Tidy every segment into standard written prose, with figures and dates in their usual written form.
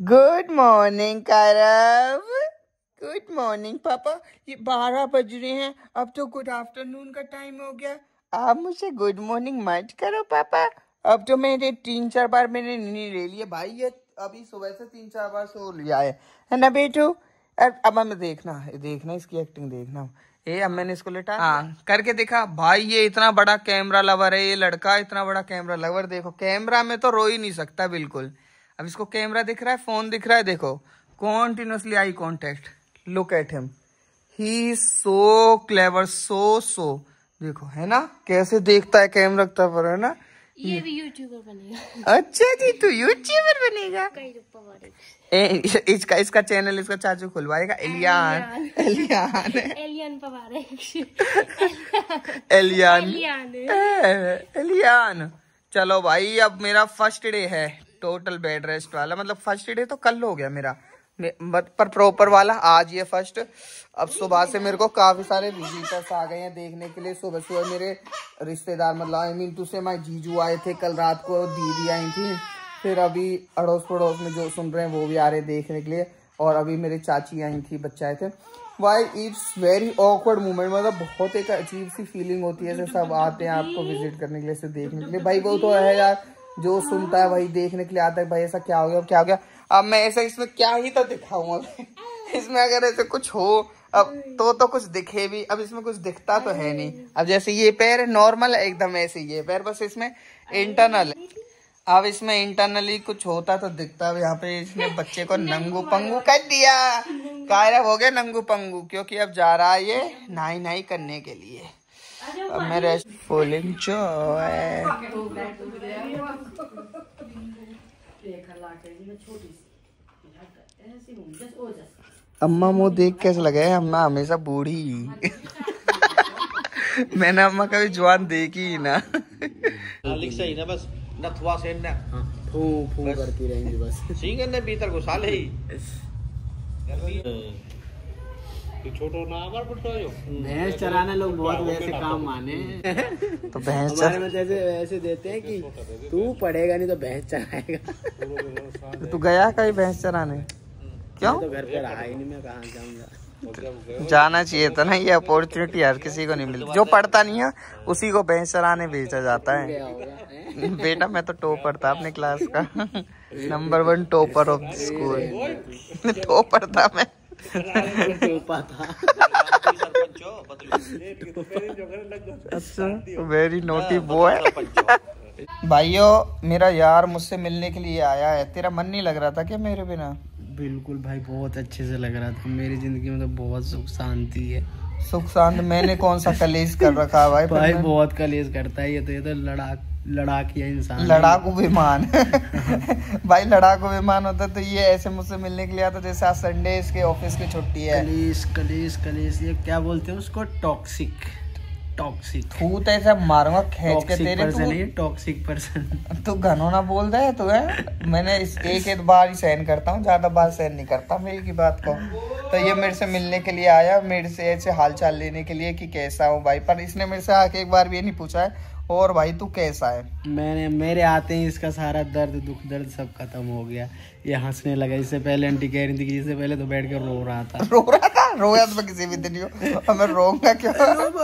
Good morning करव। Good morning पापा। ये 12 बज रहे हैं, अब तो गुड आफ्टरनून का टाइम हो गया। आप मुझे गुड मॉर्निंग मत करो पापा। अब तो मैंने 3-4 बार मैंने नींद ले लिया भाई। ये अभी सुबह से 3-4 बार सो लिया है ना बेटू। अब हमें देखना इसकी एक्टिंग देखना। अब मैंने इसको लेटा करके देखा भाई। ये इतना बड़ा कैमरा लवर है ये लड़का, इतना बड़ा कैमरा लवर। देखो कैमरा में तो रो ही नहीं सकता बिल्कुल। अब इसको कैमरा दिख रहा है, फोन दिख रहा है, देखो continuously eye contact. Look at him, he is so clever, so देखो है ना कैसे देखता है कैमरा पर, है ना। ये भी यूट्यूबर बनेगा। अच्छा जी, तू यूट्यूबर बनेगा। इसका चैनल इसका चाचू खुलवाएगा, एलियान। चलो भाई, अब मेरा फर्स्ट डे है टोटल बेड रेस्ट वाला। मतलब फर्स्ट डे तो कल हो गया मेरा, पर प्रॉपर वाला आज ये फर्स्ट। अब सुबह से मेरे को काफी सारे विजिटर्स आ गए हैं देखने के लिए। सुबह सुबह मेरे रिश्तेदार, मतलब I mean to say my जीजू आए थे, कल रात को दीदी आई थी, फिर अभी अड़ोस पड़ोस में जो सुन रहे हैं वो भी आ रहे देखने के लिए, और अभी मेरी चाची आई थी, बच्चे आए थे। Why it's very awkward moment, मतलब बहुत एक अजीब सी फीलिंग होती है। ऐसे सब आते हैं आपको विजिट करने के लिए, ऐसे देखने के लिए। भाई वो तो है यार, जो सुनता है वही देखने के लिए आता है। भाई ऐसा क्या हो गया, क्या हो गया। अब मैं ऐसा इसमें क्या ही तो दिखाऊं अब इसमें अगर ऐसे कुछ हो अब तो कुछ दिखे भी। अब इसमें कुछ दिखता तो है नहीं। अब जैसे ये पैर नॉर्मल है एकदम, ऐसे ये पैर बस इसमें इंटरनल है। अब इसमें इंटरनली कुछ होता तो दिखता। अब यहाँ पे इसने बच्चे को नंगू पंगू कर दिया, गायब हो गया नंगू पंगू, क्योंकि अब जा रहा है ये नहाई करने के लिए। अब मैं रेस्ट फुल एंजॉय। अम्मा मुँह देख कैसे लगे, अम्मा हमेशा बूढ़ी मैंने अम्मा कभी जवान देखी ही ना। सही ना, बस नथवा से ना फू करती रहेंगी बस। सींग ने भीतर घुसा ले भैंस चराना लोग बहुत वैसे काम माने तो भैंस में जैसे वैसे देते हैं कि तू पढ़ेगा नहीं तो भैंस चराएगा। तू गया कहीं भैंस चराने? क्यों? तो घर पे रहा ही नहीं, मैं कहाँ जाऊंगा। जाना चाहिए था ना, ये अपॉर्चुनिटी हर किसी को नहीं मिलती। जो पढ़ता नहीं है उसी को भैंस चराने भेजा जाता है। बेटा मैं तो टॉपर था अपने क्लास का, नंबर 1 topper of the school. Topper था मैं। अच्छा, वेरी नोटी बॉय। भाइयों मेरा यार मुझसे मिलने के लिए आया है। तेरा मन नहीं लग रहा था क्या मेरे बिना? बिल्कुल भाई, बहुत अच्छे से लग रहा था। मेरी जिंदगी में तो बहुत सुख शांति है। सुख शांति मैंने कौन सा कलेश कर रखा है भाई बहुत कलेश करता है ये तो लड़ाकिया इंसान, लड़ाकू विमान भाई लड़ाकू विमान होता तो ये ऐसे मुझसे मिलने के लिए आता जैसे आज संडे इसके ऑफिस की छुट्टी है। कलेश ये क्या बोलते हैं उसको? टॉक्सिक थूत ऐसा मारूंगा खींच के तेरे। टॉक्सिक पर्सन तू घनो ना बोल दे तू है। मैंने इस एक बार ही सहन करता हूँ, ज्यादा बार सहन नहीं करता मेरी की बात को। तो ये मेरे से मिलने के लिए आया, मेरे से ऐसे हाल चाल लेने के लिए कि कैसा हूँ भाई। पर इसने मेरे से आके एक बार भी ये नहीं पूछा है और भाई तू कैसा है। मेरे आते ही इसका सारा दुख दर्द सब खत्म हो गया। ये हंसने लगा। इससे पहले आंटी कह रही थी कि इससे पहले तो बैठ कर रो रहा था। रोया तो मैं किसी भी दिन हो, मैं रोऊंगा क्यों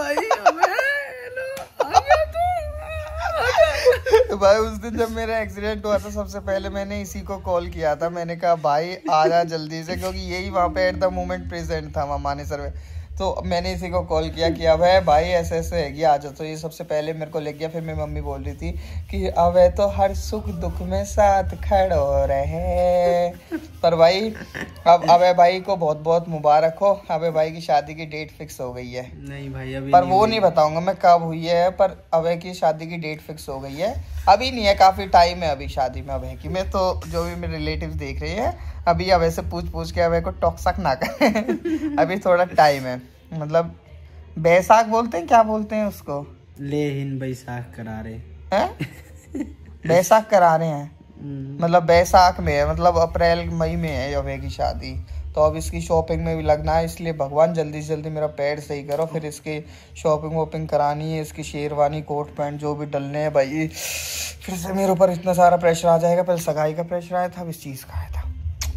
भाई उस दिन जब मेरा एक्सीडेंट हुआ था सबसे पहले मैंने इसी को कॉल किया था। मैंने कहा भाई आ जा जल्दी से, क्योंकि यही वहाँ पे एट द मोमेंट प्रेजेंट था वहाँ मानेसर में। तो मैंने इसी को कॉल किया कि अब है भाई ऐसे ऐसे है आ जाओ। तो ये सबसे पहले मेरे को ले गया। फिर मेरी मम्मी बोल रही थी कि अब है तो हर सुख दुख में साथ खड़ो रहे। पर भाई अब है भाई को बहुत बहुत मुबारक हो। अब है भाई की शादी की डेट फिक्स हो गई है। नहीं भाई अभी पर वो नहीं बताऊंगा मैं कब हुई है, पर अभय की शादी की डेट फिक्स हो गई है। अभी नहीं है, काफी टाइम है अभी शादी में अभय की। मैं तो जो भी मेरे रिलेटिव्स देख रहे हैं अभी अभय से पूछ के अभय को टॉक्सक ना करें अभी थोड़ा टाइम है। मतलब बैसाख बोलते हैं, क्या बोलते हैं उसको? लेहिन बैसाख करा रहे हैं बैसाख करा रहे हैं, मतलब बैसाख में है, मतलब अप्रैल मई में है अभय की शादी। तो अब इसकी शॉपिंग में भी लगना है, इसलिए भगवान जल्दी से जल्दी मेरा पैर सही करो। फिर इसकी शॉपिंग वॉपिंग करानी है, इसकी शेरवानी कोट पैंट जो भी डलने हैं भाई। फिर से मेरे ऊपर इतना सारा प्रेशर आ जाएगा। पहले सगाई का प्रेशर आया था, अब इस चीज़ का आया था।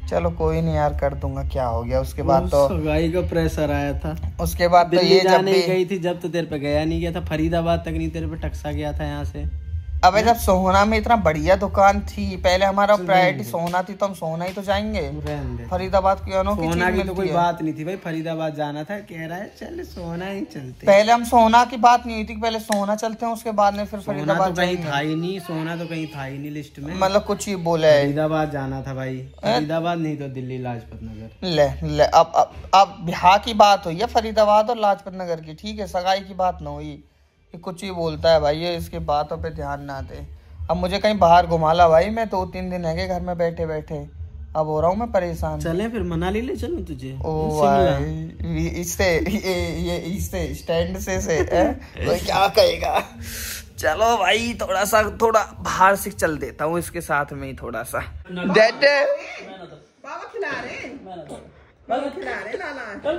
चलो कोई नहीं यार, कर दूंगा, क्या हो गया। उसके बाद तो सगाई का प्रेशर आया था। उसके बाद तो दिल्ली ये जब जाने भी गई थी जब तो तेरे पे गया नहीं गया था, फरीदाबाद तक नहीं तेरे पे टक्सा गया था यहाँ से। अबे जब सोना में इतना बढ़िया दुकान थी, पहले हमारा प्रायोरिटी सोना थी, तो हम सोना ही तो जाएंगे। रहने दे। फरीदाबाद की अनोखी सोना चीज की तो कोई मिलती है। बात नहीं थी भाई, फरीदाबाद जाना था, कह रहा है चल सोना ही चलते। पहले हम सोना की बात नहीं हुई थी, पहले सोना चलते हैं, उसके बाद में फिर सोना फरीदाबाद तो कहीं जाएंगे। था ही नहीं, सोना तो कहीं था ही नहीं लिस्ट में। मतलब कुछ ही बोला है। फरीदाबाद जाना था भाई, फरीदाबाद नहीं तो दिल्ली लाजपत नगर। ले अब बिहार की बात हुई है, फरीदाबाद और लाजपत नगर की, ठीक है, सगाई की बात ना हुई। ये कुछ ही बोलता है भाई, ये इसकी बातों पे ध्यान ना दे। अब मुझे कहीं बाहर घुमा ला भाई, मैं 2-3 दिन है घर में बैठे बैठे, अब हो रहा हूँ मैं परेशान। चले फिर मनाली ले चलूं तुझे। ओ भाई इससे स्टैंड से कोई क्या कहेगा। चलो भाई थोड़ा बाहर से चल देता हूँ इसके साथ में ही थोड़ा सा। डैड बाबा खिला रहे, बाबा खिला रहे लाला।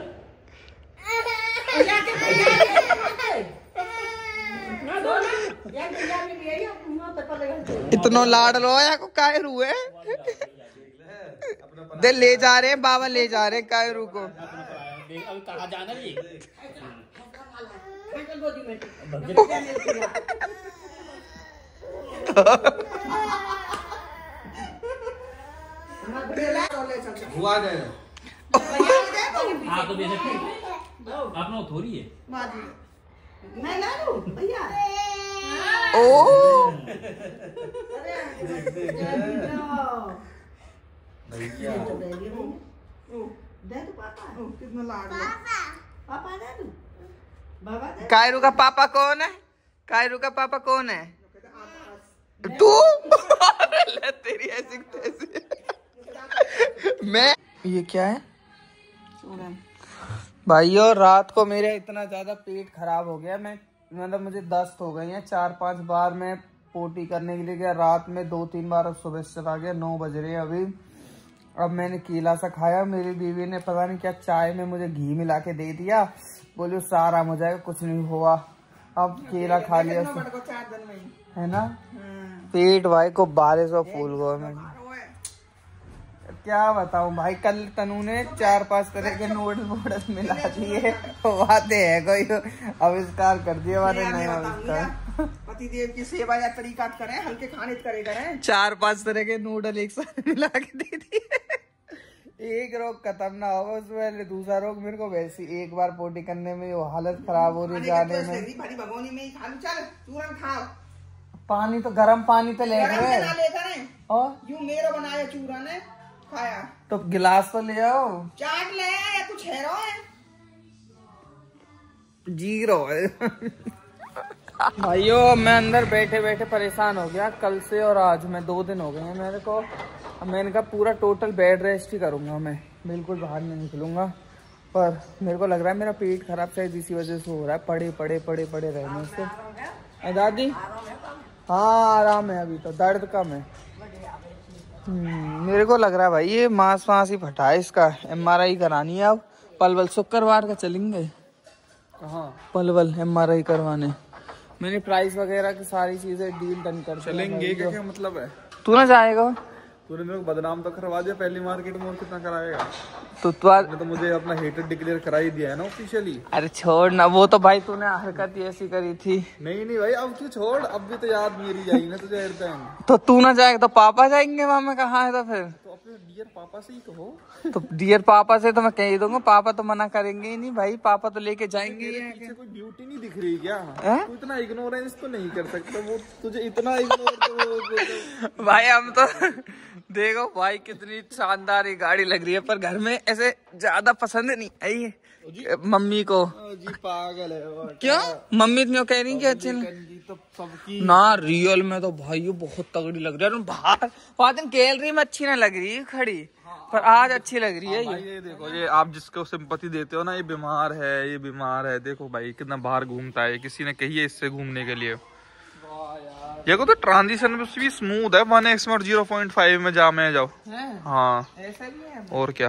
इतना लाड लो या को काय रू है। दे ले जा रहे हैं बाबा, ले जा रहे हैं काय रू को। हुआ जाए हाँ तो अपना थोड़ी है मैं ला लूं भैया। ओ दे दो पापा, कितना लाड लो पापा, दे दो बाबा। कायरू का पापा कौन है? कायरू का पापा कौन है? तू ले तेरी ऐसी तैसी। मैं ये क्या है भाई? और रात को मेरे इतना ज्यादा पेट खराब हो गया, मैं मतलब मुझे दस्त हो गई है। 4-5 बार मैं पोटी करने के लिए गया रात में, 2-3 बार, अब सुबह से चला गया। 9 बज रहे हैं अभी। अब मैंने केला सा खाया, मेरी बीवी ने पता नहीं क्या चाय में मुझे घी मिला के दे दिया, बोली उससे आराम हो जाएगा, कुछ नहीं हुआ। अब केला खा लिया है ना, पेट भाई को 1200 फूल गो। मैं क्या बताऊं भाई, कल तनु ने 4-5 तरह के नूडल मिला दिए, वादे है कोई आविष्कार कर दिया, वादे नया आविष्कार। पति देव की सेवा या तरीका करें, हल्के खाने करें। 4-5 तरह के नूडल एक साथ मिला के दे दिए। एक रोग खत्म ना होगा उसमें, दूसरा रोग मेरे को वैसी एक बार पोटी करने में वो हालत खराब हो रही जाने में। भगोनी में ही खा लूं, चल चूरन खाओ। पानी तो गर्म पानी तो ले गए, और यूं मेरा बनाया चूरन है खाया, तो गिलास तो ले आओ, चाट ले आया या कुछ हैरो है जीरो है। भाइयों मैं अंदर बैठे बैठे परेशान हो गया, कल से और आज में 2 दिन हो गए हैं मेरे को। मैंने कहा पूरा टोटल बेड रेस्ट ही करूंगा, मैं बिल्कुल बाहर नहीं निकलूंगा। पर मेरे को लग रहा है मेरा पेट खराब शायद इसी वजह से हो रहा है, पड़े रहने से। दादी हाँ आराम है, अभी तो दर्द कम है। मेरे को लग रहा है भाई ये मांस ही फटा है, इसका MRI करानी है। अब पलवल शुक्रवार का चलेंगे। कहाँ? पलवल MRI करवाने। मैंने प्राइस वगैरह की सारी चीजें डील डन कर चलेंगे। क्या मतलब है? तू ना जाएगा? तूने मेरे को बदनाम तो करवा दिया पहली मार्केट में, और कितना कराएगा? तो मुझे अपना हेटर डिक्लेयर करा ही दिया है ना ऑफिशियली। अरे छोड़ ना, वो तो भाई तूने हरकत ही ऐसी करी थी। नहीं भाई अब तू छोड़, अब भी तो याद मेरी जाएगी ना तुझे हर टाइम। तो तू ना जाएगा तो पापा जाएंगे वहाँ में, कहाँ है तो फिर? तो अपने डियर पापा से ही कहो। तो डियर पापा से तो मैं कह ही दूंगा, पापा तो मना करेंगे ही नहीं भाई, पापा तो लेके जाएंगे ही। पीछे कोई ब्यूटी नहीं दिख रही क्या? है? तू इतना इग्नोरेंस तो नहीं कर सकता, वो तुझे इतना इग्नोर तो भाई हम तो देखो भाई कितनी शानदार ये गाड़ी लग रही है, पर घर में ऐसे ज्यादा पसंद नहीं आई मम्मी को। जी पागल है वो। क्यों? मम्मी क्यों कह रही कि अच्छे तो सबकी ना, रियल में तो भाई ये बहुत तगड़ी लग रही है। बाहर दिन गैलरी में अच्छी ना लग रही है खड़ी, पर आज अच्छी लग रही है। ये देखो, ये आप जिसको सिंपैथी देते हो ना, ये बीमार है, देखो भाई कितना बाहर घूमता है, किसी ने कही है इससे घूमने के लिए। ये को तो ट्रांजिशन भी स्मूथ है, 1x में और 0.5 में जाओ। हाँ ऐसा भी है। और क्या,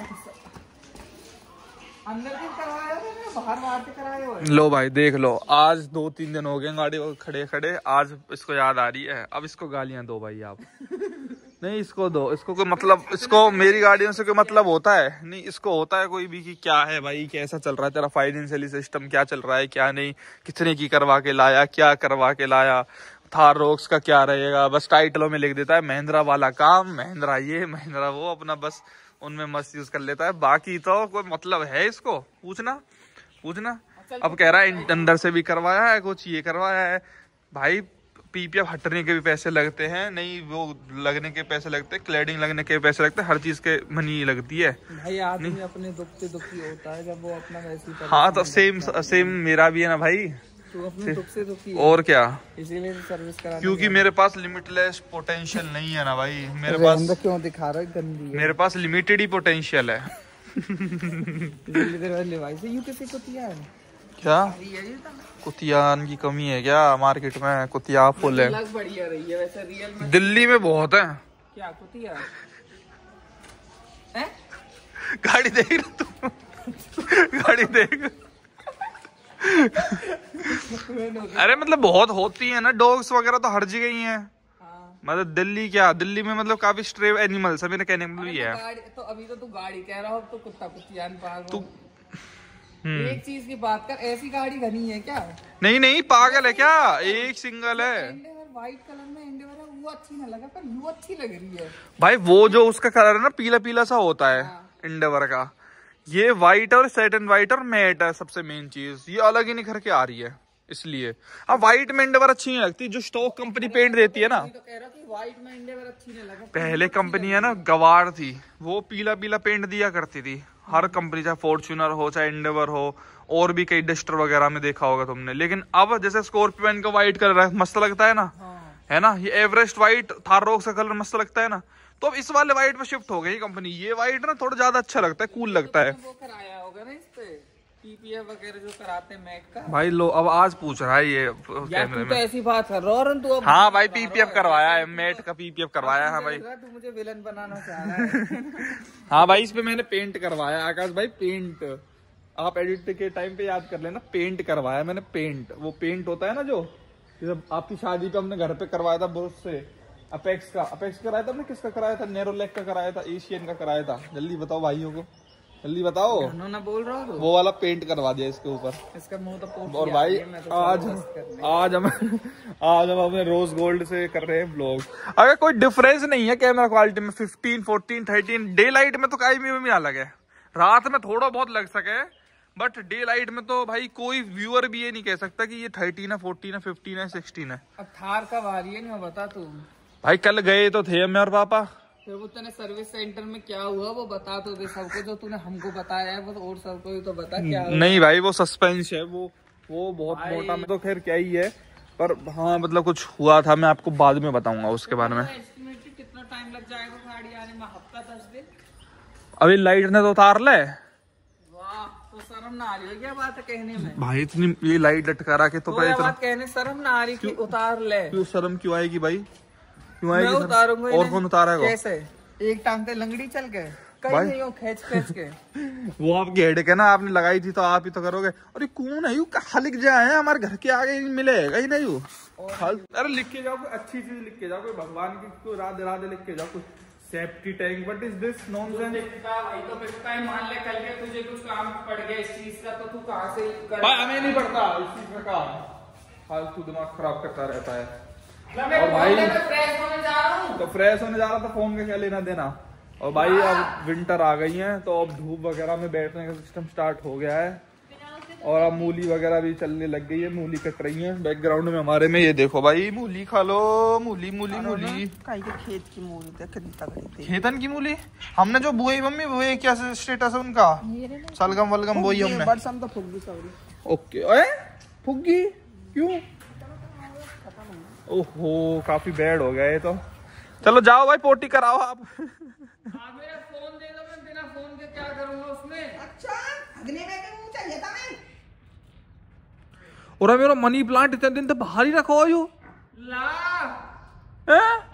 अंदर भी करवाया था, बाहर से कराए हो। लो भाई देख लो, आज 2-3 दिन हो गए गाड़ी खड़े, आज इसको याद आ रही है, अब इसको गालियां दो भाई आप। नहीं इसको दो, इसको कोई मतलब, इसको मेरी गाड़ियों से कोई मतलब होता है नहीं, इसको होता है कोई भी कि क्या है भाई, कैसा चल रहा है तेरा फाइनेंशियली सिस्टम, क्या चल रहा है क्या नहीं, कितने की करवा के लाया, क्या करवा के लाया, थार रोक्स का क्या रहेगा, बस टाइटलों में लिख देता है महिंद्रा वाला काम, महिंद्रा ये महिंद्रा वो, अपना बस उनमें मस्त यूज कर लेता है, बाकी तो कोई मतलब है इसको पूछना। अब कह रहा है अंदर से भी करवाया है कुछ, ये करवाया है भाई, पीपीएफ हटने के भी पैसे लगते हैं, नहीं वो लगने के पैसे लगते हैं, क्लैडिंग लगने के पैसे लगते हैं, हर चीज के मनी लगती है भाई। आदमी अपने दुख से दुखी होता है जब वो अपना वैसी। हाँ तो सेम मेरा भी है ना भाई, तू अपने दुख से दुखी और क्या, इसीलिए सर्विस करा, क्योंकि मेरे पास लिमिटलेस पोटेंशियल नहीं है ना भाई, मेरे पास क्यों दिखा रहा है गंदी, मेरे पास लिमिटेड ही पोटेंशियल है। भाई से यू किसी को दिया है क्या कुतियान की कमी है क्या मार्केट में? कुतिया फुल है, बढ़िया रही है वैसे रियल में, दिल्ली में बहुत है। क्या कुतिया गाड़ी देख रहा तू? गाड़ी देख। अरे मतलब बहुत होती है ना डॉग्स वगैरह तो हर जगह ही है। मतलब दिल्ली क्या, दिल्ली में मतलब काफी स्ट्रे एनिमल्स है, मेरे कहने का मतलब ये है। तो अभी तो तू गाड़ी कह रहा हो, तो कुत्ता कुतियान पागल तू एक चीज की बात कर, ऐसी गाड़ी घनी है क्या? नहीं पागल है क्या, एक सिंगल है। व्हाइट कलर में एंडेवर है, वो अच्छी ना लगा, पर यू अच्छी लग रही है भाई। वो जो उसका कलर है ना पीला पीला सा होता है एंडेवर का, ये व्हाइट और सैटिन व्हाइट और मैट है सबसे मेन चीज, ये अलग ही निखर के आ रही है इसलिए। अब व्हाइट में एंडेवर अच्छी नहीं लगती, जो स्टॉक कंपनी पेंट देती है ना, तो कह रहा कि व्हाइट में एंडेवर अच्छी नहीं लगा। पहले कंपनी है ना गवार थी, वो पीला पीला पेंट दिया करती थी हर कंपनी, चाहे फॉर्च्यूनर हो चाहे एंडेवर हो, और भी कई डस्टर वगैरह में देखा होगा तुमने। लेकिन अब जैसे स्कॉर्पियो का व्हाइट कलर है, मस्त लगता है ना, है ना, ये एवरेस्ट व्हाइट, थार रोक्स का कलर मस्त लगता है ना, तो अब इस वाले व्हाइट पे शिफ्ट हो गई कंपनी। ये व्हाइट ना थोड़ा ज्यादा अच्छा लगता है, कूल लगता है। वो कराया होगा ना इस पे पीपीएफ वगैरह जो कराते हैं मैट का। भाई लो अब आज पूछ रहा है ये कैमरे तो में। ऐसी बात कर रहा है, तू अब हाँ भाई पीपीएफ करवाया है, मैट का पीपीएफ करवाया है भाई। तू मुझे विलन बनाना चाह रहा है। हाँ भाई इस पे मैंने पेंट करवाया आकाश भाई, पेंट आप एडिट के टाइम पे याद कर लेना, पेंट करवाया मैंने, पेंट वो पेंट होता है ना जो जब आपकी शादी पे हमने घर पे करवाया था ब्रश से, अपेक्स कराया था हमने, किसका कराया था, नेरोलैक का कराया था, एशियन का कराया था, जल्दी बताओ भाइयों को, जल्दी बताओ। ना बोल रहा हूँ वो वाला पेंट करवा दिया इसके ऊपर, इसका मुंह तो पोस्ट और भाई आज हम अपने रोज गोल्ड से कर रहे हैं ब्लॉग। अगर कोई डिफरेंस नहीं है कैमरा क्वालिटी में, 15, 14, 13 डे लाइट में तो कहीं भी अलग है, रात में थोड़ा बहुत लग सके, बट डे लाइट में तो भाई कोई व्यूअर भी ये नहीं कह सकता कि ये 13 है, 14 है, 15 है, 16 है। अब थार कब आ रही है नहीं बता तू भाई कल गए तो थे मैं और पापा, फिर वो तूने सर्विस सेंटर में क्या हुआ वो बता तो दे सबको, जो तूने हमको बताया है वो और सबको ही तो बता क्या हुआ। नहीं भाई वो सस्पेंस है, वो बहुत मोटा में तो खैर क्या ही है, पर हाँ मतलब कुछ हुआ था, मैं आपको बाद में बताऊंगा उसके बारे में। एस्टिमेटेड कितना टाइम लग जाएगा गाड़ी आने में? हफ्ता 10 दिन? अभी लाइट ने तो उतार ले। वाह, तो शर्म ना आ रही है क्या बात है कहने में? भाई इतनी ये लाइट लटका रहा के तो ये बात कहने शर्म ना आ रही कि उतार ले। क्यों शर्म क्यों आएगी भाई, क्यों आएगी? मैं उतारूंगा और कौन उतारेगा? कैसे? एक टांग पे लंगड़ी चल के कहीं नहीं हो, खींच के वो आपकी हेडेक है ना, आपने लगाई थी तो आप ही तो करोगे। अरे कौन है यू, कहाँ लिख जाए हमारे घर के आगे मिलेगा ही नहीं यू। अरे लिख के जाओ कोई अच्छी चीज, लिख के जाओ कोई भगवान की, कोई राधे राधे लिख के जाओ, कुछ safety tank. What is this nonsense? भाई तो पिटता है, मान ले कल के तुझे कुछ काम पड़ गया इस चीज का, तो तू कहाँ से कर? भाई हमें नहीं पड़ता इस चीज का काम, फालतू दिमाग खराब करता रहता है। और भाई फ्रेश होने जा रहा हूँ, तो फ्रेश होने जा रहा था, फोन का क्या लेना देना। और भाई अब विंटर आ गई है तो अब धूप वगैरह में बैठने का सिस्टम स्टार्ट हो गया है, और अब मूली वगैरह भी चलने लग गई है, मूली कट रही है बैकग्राउंड में हमारे में। ये देखो भाई मूली खा लो, मूली मूली मूली, खेत की मूली, खेतन की मूली हमने जो बुआई मम्मी, वो क्या स्टेटस है उनका, सलगम वलगम बोई हमने। बरसम तो फुग्गी सवरी। ओके फुग्गी क्यों? ओहो काफी बैड हो गया ये तो। चलो जाओ भाई पोटी कराओ आप। मेरा फोन दे दो, मैं बिना फोन के क्या करूंगा उसमें? अच्छा अगले में क्यों चाहिए था मैं? और मेरा मनी प्लांट इतने दिन तक बाहर ही रखो यो ला हैं?